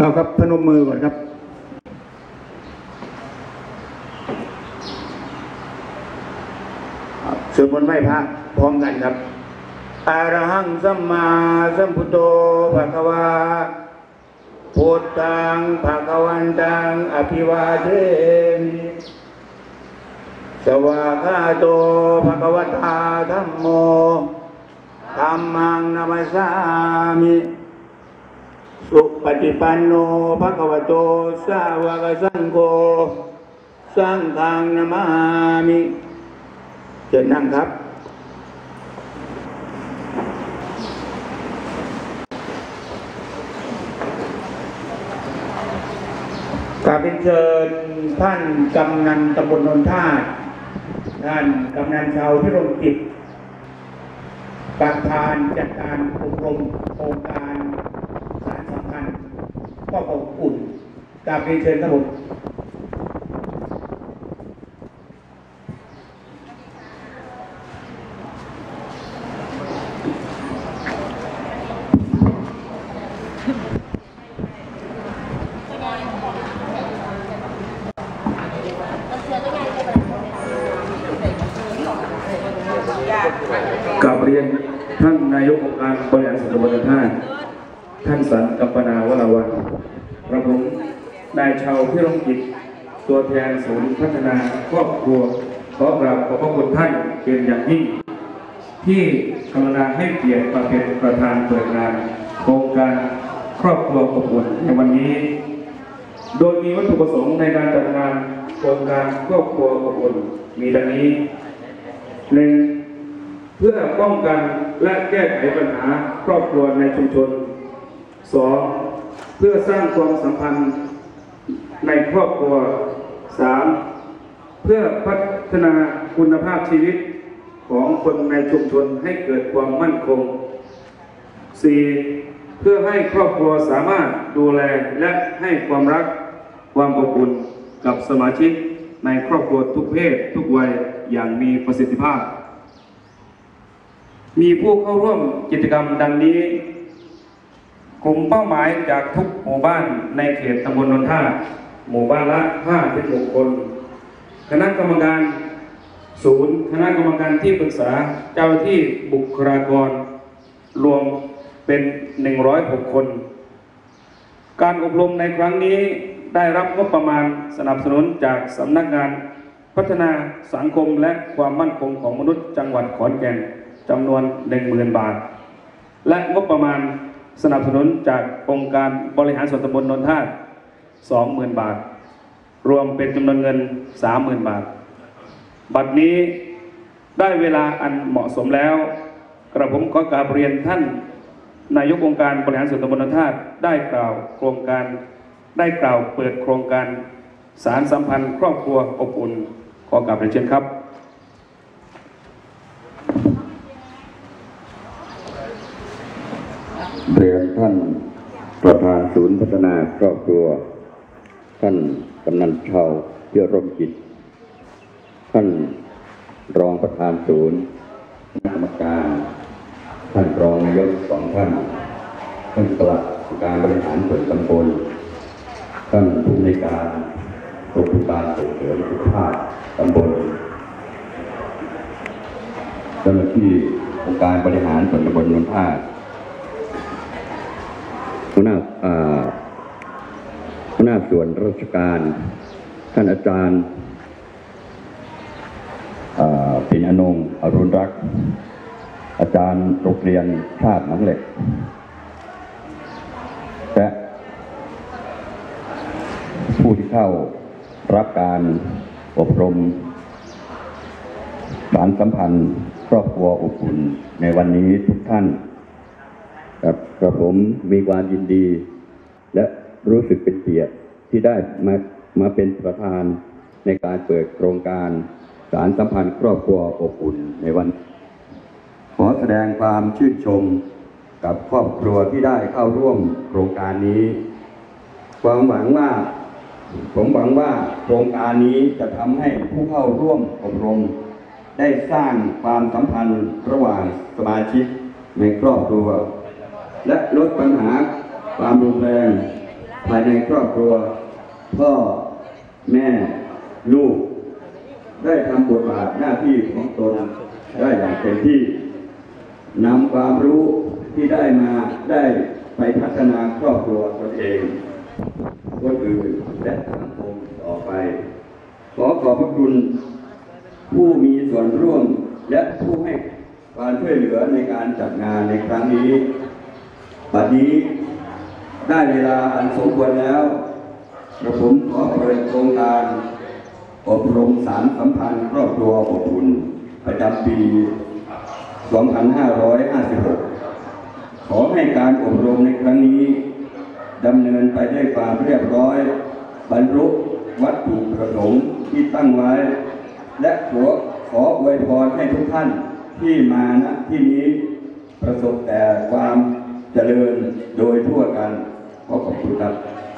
ครับพนมมือก่อนครับสวดมนต์ไหว้พระพร้อมกันครับอะระหังสัมมาสัมพุทโธภะคะวาพุทธังภะคะวันตังอภิวาเทมิสวากขาโตภะคะวตาธัมโมธัมมังนัมสสามิสุปฏิปันโนภะคะวะโตสาวกสังโฆสังฆังนะมามิเชิญนั่งครับกราบเชิญท่านกำนันตำบลนนทาสท่านกำนันชาวพิรมกิจประธานจัดการอบรมโครงการสารสัมพันธ์ครอบครัวอบอุ่นกราบเชิญครับผมกราบเรียนท่านนายกองค์การบริหารส่วนตำบลนนทาสท่านสันกัปปนาวราวัฒน์กระผมนายชาวพิรมกิจตัวแทนศูนย์พัฒนาครอบครัวขอกราบขอบพระคุณท่านเป็นอย่างยิ่งที่กรุณาให้เกียรติมาเป็นประธานเปิดงานโครงการครอบครัวอบอุ่นในวันนี้โดยมีวัตถุประสงค์ในการจัดงานโครงการครอบครัวอบอุ่นมีดังนี้ 1. เพื่อป้องกันและแก้ไขปัญหาครอบครัวในชุมชน 2. เพื่อสร้างความสัมพันธ์ในครอบครัว 3. เพื่อพัฒนาคุณภาพชีวิตของคนในชุมชนให้เกิดความมั่นคง 4. เพื่อให้ครอบครัวสามารถดูแลและให้ความรักความอบอุ่นกับสมาชิกในครอบครัวทุกเพศทุกวัยอย่างมีประสิทธิภาพมีผู้เข้าร่วมกิจกรรมดังนี้กลุ่มเป้าหมายจากทุกหมู่บ้านในเขตตำบลนนทาสหมู่บ้านละ5-6 คนคณะกรรมการศูนย์คณะกรรมการที่ปรึกษาเจ้าที่บุคลากรรวมเป็น106 คนการอบรมในครั้งนี้ได้รับงบประมาณสนับสนุนจากสำนักงานพัฒนาสังคมและความมั่นคงของมนุษย์จังหวัดขอนแก่นจำนวน 10,000 บาทและงบประมาณสนับสนุนจากองค์การบริหารส่วนตำบลนนทาส 20,000 บาทรวมเป็นจำนวนเงิน 30,000 บาทบัดนี้ได้เวลาอันเหมาะสมแล้วกระผมขอกราบเรียนท่านนายกองค์การบริหารส่วนตำบลนนทาสได้กล่าวเปิดโครงการสารสัมพันธ์ครอบครัวอบอุ่นขอกราบเรียนเชิญครับเรียนท่านประธานศูนย์พัฒนาครอบครัวท่านกำนันชาวพิรมกิจท่านรองประธานศูนย์คณะกรรมการท่านรองนายก2 ท่านท่านปลัดการบริหารส่วนตำบลท่านผู้ในวยการโรงพยาบาลส่งเสริมสุขภาพตำบลเจ้าหน้าที่องค์การบริหารส่วนตำบลนนทาสหัวหน้าส่วนราชการท่านอาจารย์ปิ่นอนงค์อรุณรักษ์อาจารย์โรงเรียนชาติหนองเหล็กและผู้ที่เข้ารับการอบรมสารสัมพันธ์ครอบครัวอบอุ่นในวันนี้ทุกท่านกระผมมีความยินดีและรู้สึกเป็นเกียรติที่ได้มาเป็นประธานในการเปิดโครงการสารสัมพันธ์ครอบครัวอบอุ่นในวันขอแสดงความชื่นชมกับครอบครัวที่ได้เข้าร่วมโครงการนี้ผมหวังว่าโครงการนี้จะทำให้ผู้เข้าร่วมอบรมได้สร้างความสัมพันธ์ระหว่างสมาชิกในครอบครัวและลดปัญหาความรุนแรงภายในครอบครัวพ่อแม่ลูกได้ทำบทบาทหน้าที่ของตนได้อย่างเต็มที่นำความรู้ที่ได้มาได้ไปพัฒนาครอบครัวตนเองคนอื่นและสังคมต่อไปขอขอบพระคุณผู้มีส่วนร่วมและผู้ให้การช่วยเหลือในการจัดงานในครั้งนี้บัดนี้ได้เวลาอันสมควรแล้วกระผมขอเปิดโครงการอบรมสารสัมพันธ์ครอบครัวอบอุ่นประจำปี 2556 ขอให้การอบรมในครั้งนี้ดำเนินไปด้วยความเรียบร้อยบรรลุวัตถุประสงค์ที่ตั้งไว้และขออวยพรให้ทุกท่านที่มาณที่นี้ประสบแต่ความเจริญโดยทั่วกันขอขอบคุณครับ